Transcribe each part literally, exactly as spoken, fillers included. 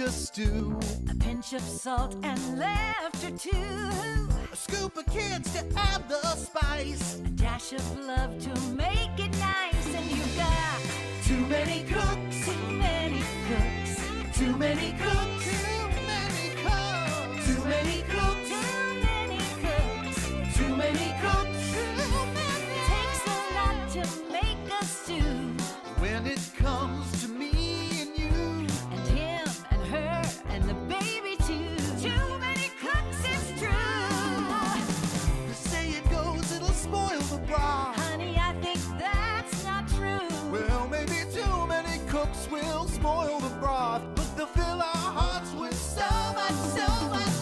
a stew. A pinch of salt and laughter too. A scoop of kids to add the spice. A dash of love to make it nice. And you've got too many cooks, too many cooks, too many cooks, too many cooks, too many cooks, too many cooks, too many cooks. Takes a lot to make a stew. When it comes to me and you, And him and her and the baby too. Too many cooks, it's true. they say it goes, it'll spoil the broth. Honey, I think that's not true. Well, maybe too many cooks will spoil the broth, but they'll fill our hearts with so much, so much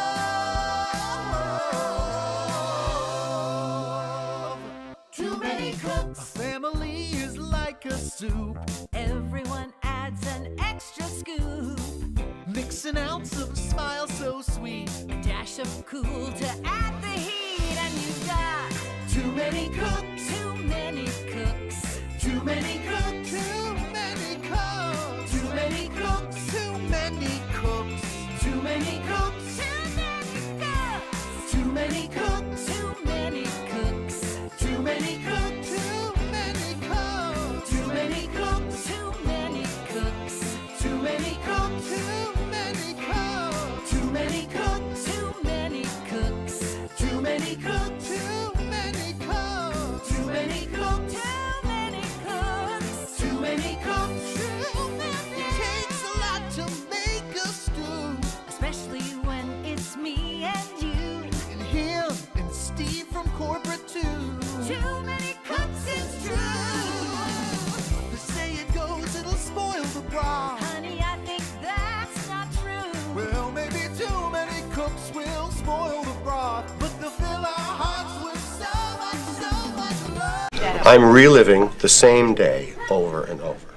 love. Too many cooks. A family is like a soup. Everyone adds an extra scoop. Mix an ounce of a smile so sweet. A dash of cool to add the heat. And you've got Too many cooks, too many cooks. too many cooks, too many cooks, too many cooks, too many cooks, too many cooks, Too many cooks. too many cooks, Too many cooks. too many cooks, too many cooks, Too many cooks. too many cooks, too many cooks, Too many cooks. too many cooks, too many cooks, too many cooks, Too many cooks. too many cooks. It takes a lot to make a stew. Especially when it's me and you. And him and Steve from corporate too. Too many cooks, it's true. They say it goes, it'll spoil the broth. Honey, I think that's not true. Well, maybe too many cooks will spoil the broth, but they'll fill our hearts with so much, so much love. I'm reliving the same day over and over.